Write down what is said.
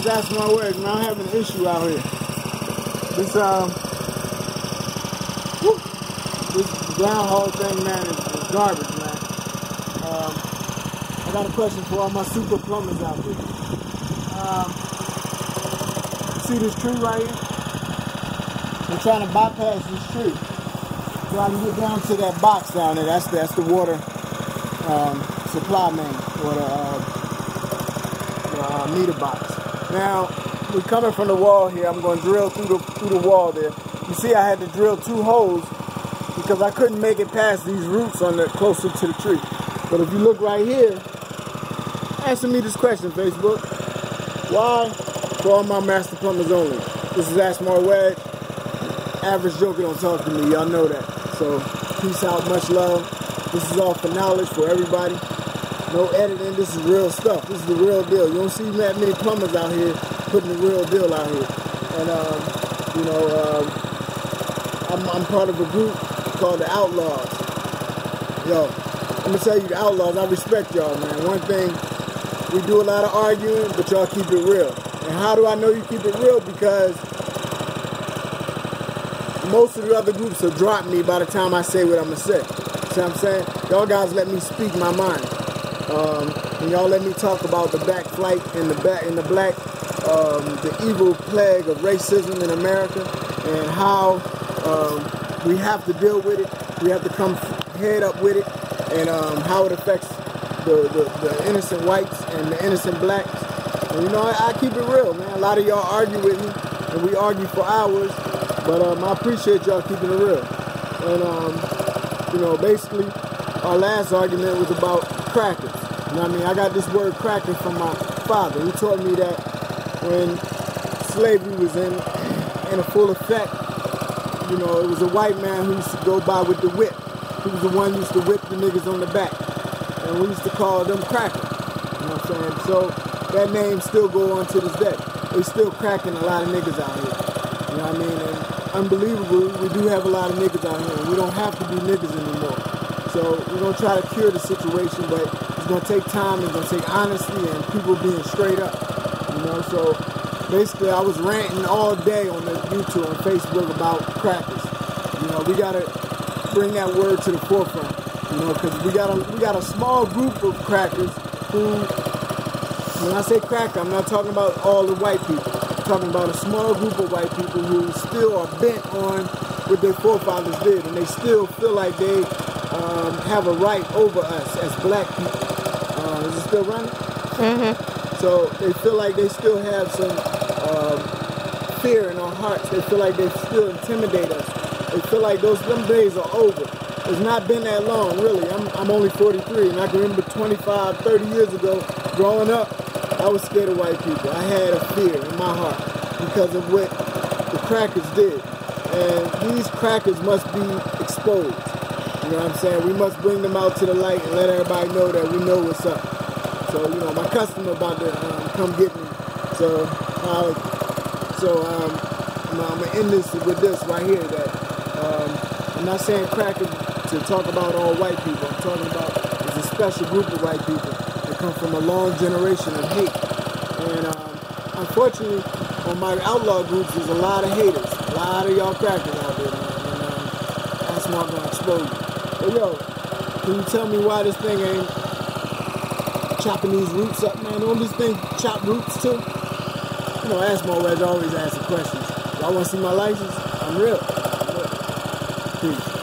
That's my word, man. I'm having an issue out here. This groundhog thing, man, is garbage, man. I got a question for all my super plumbers out there. See this tree right here? We're trying to bypass this tree. So I can get down to that box down there. That's the water supply main, or the meter box. Now, we're coming from the wall here. I'm going to drill through the wall there. You see, I had to drill 2 holes because I couldn't make it past these roots on the closer to the tree. But if you look right here, answer me this question, Facebook. Why? For all my master plumbers only. This is Ask More Wedge. Average Joker don't talk to me. Y'all know that. So, peace out. Much love. This is all for knowledge for everybody. No editing. This is real stuff. This is the real deal. You don't see that many plumbers out here putting the real deal out here. And, I'm part of a group called the Outlaws. Yo, I'm going to tell you, the Outlaws, I respect y'all, man. One thing, we do a lot of arguing, but y'all keep it real. And how do I know you keep it real? Because most of the other groups will drop me by the time I say what I'm going to say. See what I'm saying? Y'all guys let me speak my mind. And y'all let me talk about the black flight and the evil plague of racism in America and how we have to deal with it. We have to come head up with it, and how it affects the innocent whites and the innocent blacks. And you know, I keep it real, man. A lot of y'all argue with me, and we argue for hours, but I appreciate y'all keeping it real. And basically, our last argument was about crackers. You know what I mean? I got this word cracker from my father. He taught me that when slavery was in a full effect, you know, it was a white man who used to go by with the whip. He was the one who used to whip the niggas on the back. And we used to call them crackers. You know what I'm saying? So that name still go on to this day. They still cracking a lot of niggas out here. You know what I mean? And unbelievably, we do have a lot of niggas out here. And we don't have to be niggas anymore. So we're going to try to cure the situation, but it's going to take time. It's going to take honesty and people being straight up. You know, so basically I was ranting all day on the YouTube and Facebook about crackers. You know, we got to bring that word to the forefront. You know, because we got a small group of crackers who, when I say cracker, I'm not talking about all the white people. I'm talking about a small group of white people who still are bent on what their forefathers did, and they still feel like they have a right over us as black people. Is it still running? Mm-hmm. So they feel like they still have some fear in our hearts. They feel like they still intimidate us. They feel like them days are over. It's not been that long, really. I'm only 43, and I can remember 25, 30 years ago, growing up, I was scared of white people. I had a fear in my heart because of what the crackers did. And these crackers must be exposed. You know what I'm saying? We must bring them out to the light and let everybody know that we know what's up. So, you know, my customer about to come get me. So, I'm going to end this with this right here, that I'm not saying crackers to talk about all white people. I'm talking about there's a special group of white people that come from a long generation of hate. And unfortunately, on my outlaw groups, there's a lot of haters. A lot of y'all crackers out there, man. And that's why I'm going to expose you. But yo, can you tell me why this thing ain't chopping these roots up, man? Don't this thing chop roots too? You know, Ask More Wedge always asking questions. Y'all want to see my license? I'm real. Peace.